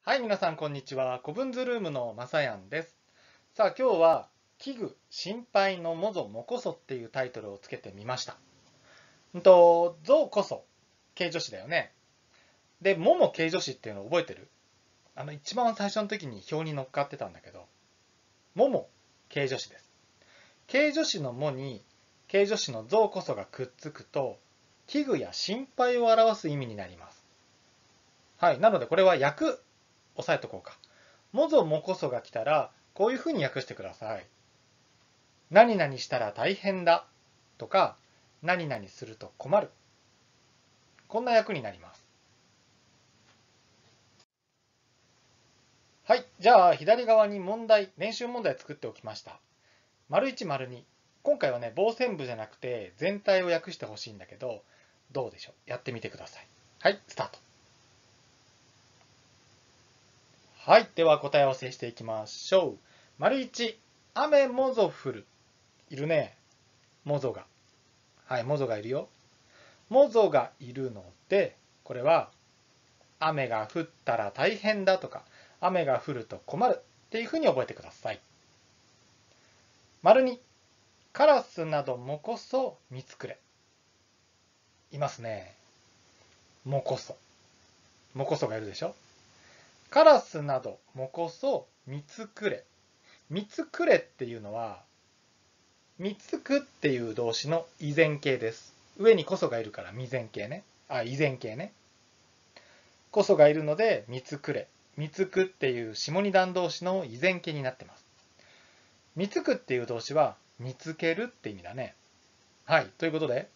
はい、皆さん、こんにちは。古文図ルームのまさやんです。さあ、今日は、危惧、心配のもぞもこそっていうタイトルをつけてみました。ぞこそ、形助詞だよね。で、もも形助詞っていうのを覚えてる？一番最初の時に表に乗っかってたんだけど、もも形助詞です。形助詞のもに、形助詞のぞこそがくっつくと、危惧や心配を表す意味になります。はい、なのでこれは訳、押さえとこうか。もぞもこそが来たら、こういうふうに訳してください。何々したら大変だとか、何々すると困る。こんな訳になります。はい。じゃあ、左側に練習問題作っておきました。丸1、丸2。今回はね、棒線部じゃなくて、全体を訳してほしいんだけど、どうでしょう？やってみてください。はい、スタート。はい。では、答え合わせしていきましょう。丸1、雨もぞ降る。いるね。もぞが。はい、もぞがいるよ。もぞがいるので、これは雨が降ったら大変だとか、雨が降ると困るっていうふうに覚えてください。丸に、カラスなどもこそ見つくれ。いますね。もこそ。もこそがいるでしょ。カラスなどもこそ見つくれ。見つくれっていうのは、見つくっていう動詞の依然形です。上にこそがいるから未然形ね。依然形ね。こそがいるので、見つくれ。見つくっていう下二段動詞の依然形になってます。見つくっていう動詞は、見つけるって意味だね。はい。ということで、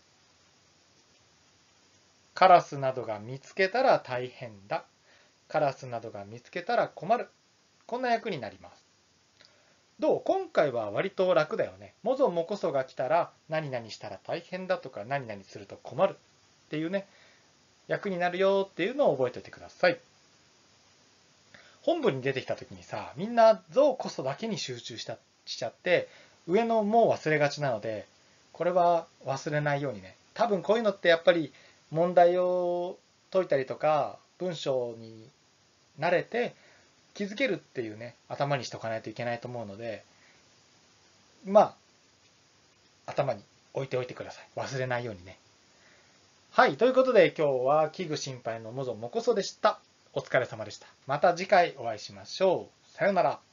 カラスなどが見つけたら大変だ。カラスなどが見つけたら困る。こんな訳になります。どう？今回は割と楽だよね。もぞもこそが来たら、何々したら大変だとか、何々すると困るっていうね、役になるよっていうのを覚えておいてください。本文に出てきた時にさ、みんなぞこそだけに集中しちゃって、上のも忘れがちなので、これは忘れないようにね。多分こういうのってやっぱり問題を解いたりとか、文章に慣れて気づけるっていうね、頭にしておかないといけないと思うので、頭に置いておいてください。忘れないようにね。はい、ということで今日は危惧心配のもぞもこそでした。お疲れ様でした。また次回お会いしましょう。さようなら。